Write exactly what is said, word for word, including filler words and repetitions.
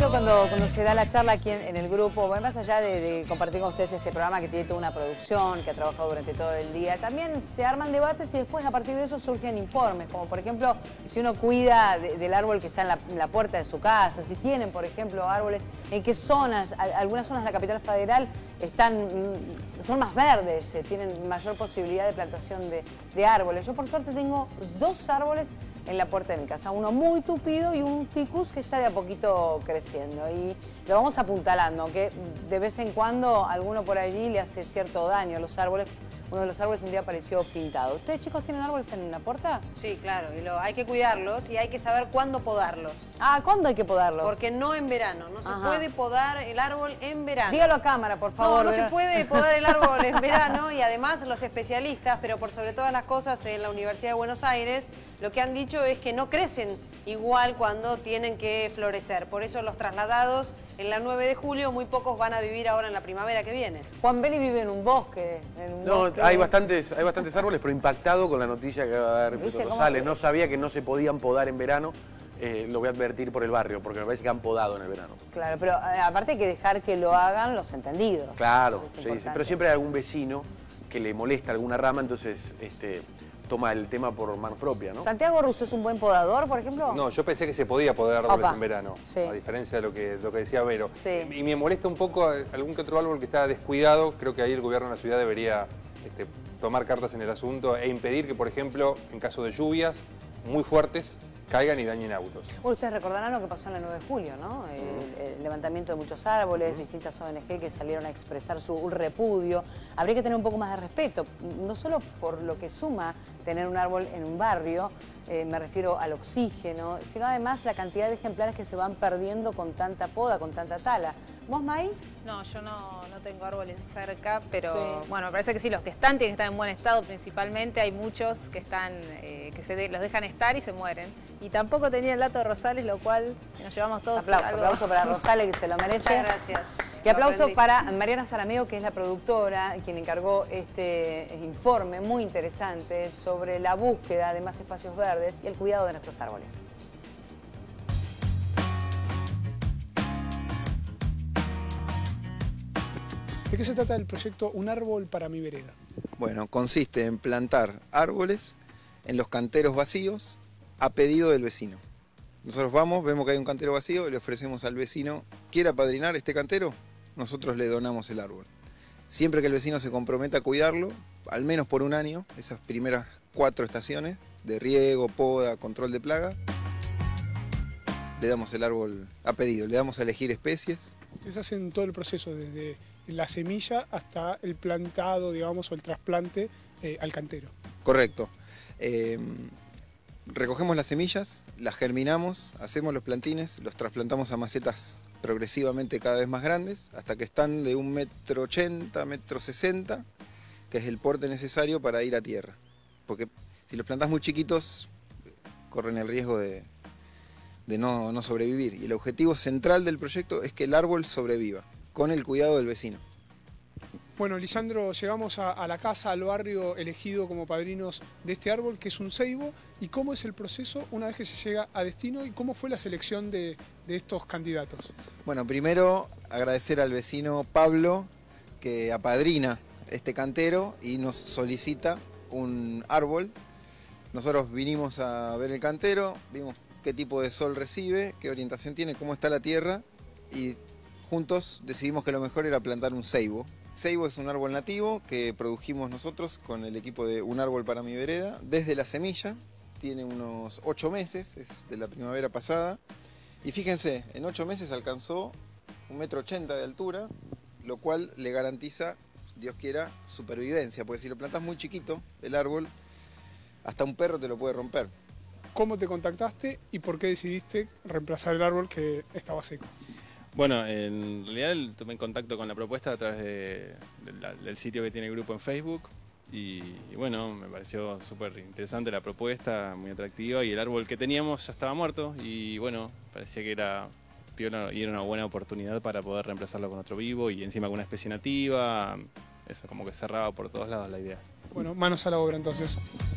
lindo cuando, cuando se da la charla aquí en, en el grupo, bueno, más allá de, de compartir con ustedes este programa que tiene toda una producción, que ha trabajado durante todo el día, también se arman debates y después a partir de eso surgen informes, como por ejemplo, si uno cuida de, del árbol que está en la, en la puerta de su casa, si tienen, por ejemplo, árboles, en qué zonas, algunas zonas de la capital federal están, son más verdes, eh, tienen mayor posibilidad de plantación de, de árboles. Yo por suerte tengo dos árboles en la puerta de mi casa, uno muy tupido y un ficus que está de a poquito creciendo y lo vamos apuntalando, aunque de vez en cuando alguno por allí le hace cierto daño a los árboles. Uno de los árboles un día apareció pintado. ¿Ustedes, chicos, tienen árboles en la puerta? Sí, claro, y lo, hay que cuidarlos y hay que saber cuándo podarlos. Ah, ¿cuándo hay que podarlos? Porque no en verano, no se Ajá. puede podar el árbol en verano. Dígalo a cámara, por favor. No, no se puede podar el árbol en verano y además los especialistas, pero por sobre todas las cosas en la Universidad de Buenos Aires, lo que han dicho es que no crecen igual cuando tienen que florecer. Por eso los trasladados en la nueve de julio, muy pocos van a vivir ahora en la primavera que viene. Juan Beli vive en un bosque. En un no, bosque. Hay, bastantes, hay bastantes árboles, pero impactado con la noticia que va a dar Beto Rosales. No sabía que no se podían podar en verano. Eh, lo voy a advertir por el barrio, porque me parece que han podado en el verano. Claro, pero eh, aparte hay que dejar que lo hagan los entendidos. Claro, sí, sí, pero siempre hay algún vecino que le molesta alguna rama, entonces este, toma el tema por mano propia, ¿no? ¿Santiago Russo es un buen podador, por ejemplo? No, yo pensé que se podía podar árboles Opa. en verano, Sí. a diferencia de lo que, lo que decía Vero. Sí. Y me molesta un poco algún que otro árbol que está descuidado. Creo que ahí el gobierno de la ciudad debería este, tomar cartas en el asunto e impedir que, por ejemplo, en caso de lluvias muy fuertes, caigan y dañen autos. Bueno, ustedes recordarán lo que pasó en la nueve de julio, ¿no? El, el levantamiento de muchos árboles, distintas O N G que salieron a expresar su repudio. Habría que tener un poco más de respeto, no solo por lo que suma tener un árbol en un barrio, eh, me refiero al oxígeno, sino además la cantidad de ejemplares que se van perdiendo con tanta poda, con tanta tala. ¿Vos, May? No, yo no, no tengo árboles cerca, pero Sí. bueno, me parece que sí, los que están tienen que estar en buen estado principalmente. Hay muchos que están, eh, que se de, los dejan estar y se mueren. Y tampoco tenía el dato de Rosales, lo cual nos llevamos todos Aplauso, algo. aplauso para Rosales, que se lo merece. Muchas gracias. Y aplauso Lo aprendí. para Mariana Zarameo, que es la productora, quien encargó este informe muy interesante sobre la búsqueda de más espacios verdes y el cuidado de nuestros árboles. ¿De qué se trata el proyecto Un Árbol para mi Vereda? Bueno, consiste en plantar árboles en los canteros vacíos a pedido del vecino. Nosotros vamos, vemos que hay un cantero vacío, le ofrecemos al vecino, ¿quiere apadrinar este cantero? Nosotros le donamos el árbol. Siempre que el vecino se comprometa a cuidarlo, al menos por un año, esas primeras cuatro estaciones de riego, poda, control de plaga, le damos el árbol a pedido, le damos a elegir especies. Ustedes hacen todo el proceso desde la semilla hasta el plantado, digamos, o el trasplante eh, al cantero. Correcto. Eh, recogemos las semillas, las germinamos, hacemos los plantines, los trasplantamos a macetas progresivamente cada vez más grandes, hasta que están de un metro ochenta, metro sesenta, que es el porte necesario para ir a tierra. Porque si los plantás muy chiquitos, corren el riesgo de, de no, no sobrevivir. Y el objetivo central del proyecto es que el árbol sobreviva, con el cuidado del vecino. Bueno, Lisandro, llegamos a, a la casa, al barrio elegido como padrinos de este árbol, que es un ceibo. ¿Y cómo es el proceso una vez que se llega a destino y cómo fue la selección de, de estos candidatos? Bueno, primero agradecer al vecino Pablo, que apadrina este cantero y nos solicita un árbol. Nosotros vinimos a ver el cantero, vimos qué tipo de sol recibe, qué orientación tiene, cómo está la tierra y juntos decidimos que lo mejor era plantar un ceibo. Ceibo es un árbol nativo que produjimos nosotros con el equipo de Un Árbol para mi Vereda. Desde la semilla, tiene unos ocho meses, es de la primavera pasada. Y fíjense, en ocho meses alcanzó un metro ochenta de altura, lo cual le garantiza, Dios quiera, supervivencia. Porque si lo plantas muy chiquito, el árbol, hasta un perro te lo puede romper. ¿Cómo te contactaste y por qué decidiste reemplazar el árbol que estaba seco? Bueno, en realidad tomé en contacto con la propuesta a través de, de la, del sitio que tiene el grupo en Facebook y, y bueno, me pareció súper interesante la propuesta, muy atractiva y el árbol que teníamos ya estaba muerto y bueno, parecía que era piola y era una buena oportunidad para poder reemplazarlo con otro vivo y encima con una especie nativa, eso como que cerraba por todos lados la idea. Bueno, manos a la obra entonces.